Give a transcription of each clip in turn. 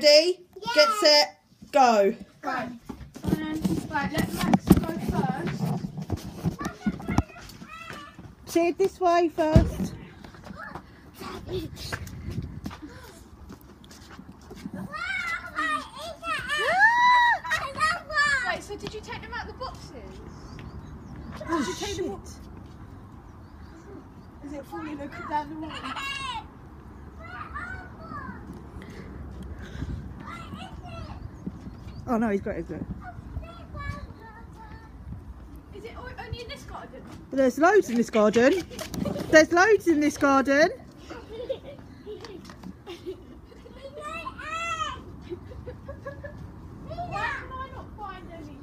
Ready? Yeah. Get set, go. Right. Right, let Max go first. Sid, this way first. Wait, so did you take them out of the boxes? Oh, Did you take them shit. all? Is it falling down the wall? Oh no, he's got it. Is it only in this garden? There's loads in this garden. There's loads in this garden. Why can I not find any?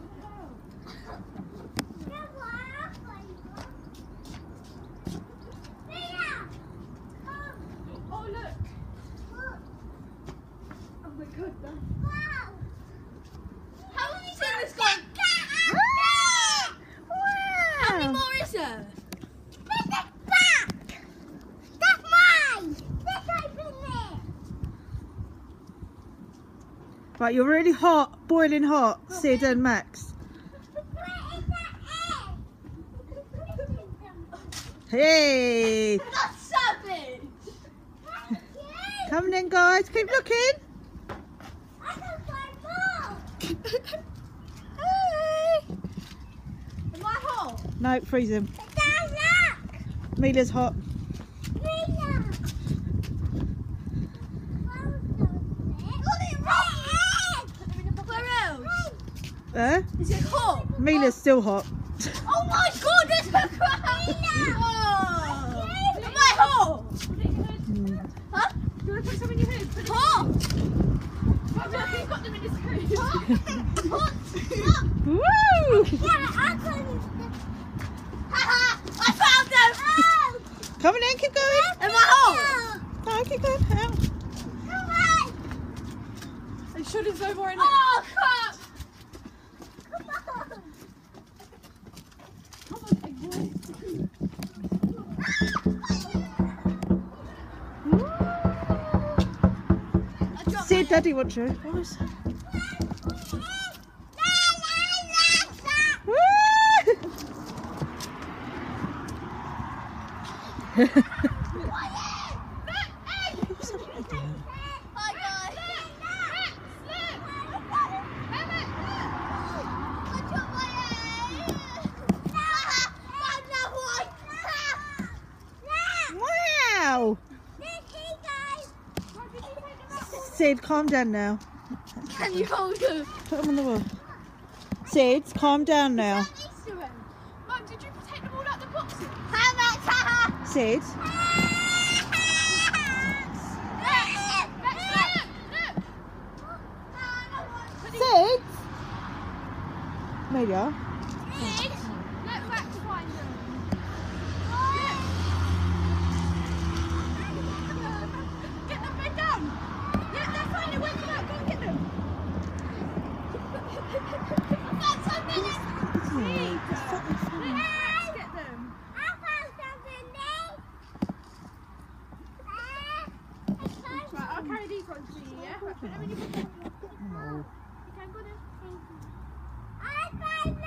Oh look! Oh my god! How many in this garden? How many more is there? Right, you're really hot, boiling hot, Sid and Max. Hey! That's savage! Come on then, guys, keep looking. Hey! Am I hot? No, freeze him. Mila's hot. Where else? There. Is it hot? Mila's still hot. Oh my god, there's a crowd! Oh. Am I hot? Huh? Do you want to put some in your hood? Hot! He's got them in his hood. Hot! Woo! Haha! I found them! Come on then, keep going. Am I hot? No, keep going. Out. Are you sure there's no more in it? Oh, crap! Sid, Daddy wants you. Boys. Wow! Sid, calm down now. Can you hold them? Put them on the wall. Sid, calm down now. Easter egg. Mum, did you take them all out the boxes? Sid. Sid? Amelia? Let Max find them. Get them bed down. Yeah, they're fine. They're waking up. Go and get them. I've got so many. Let Max get them. Right, I'll carry these ones for you, yeah? Right, put them in your pocket. You can go then.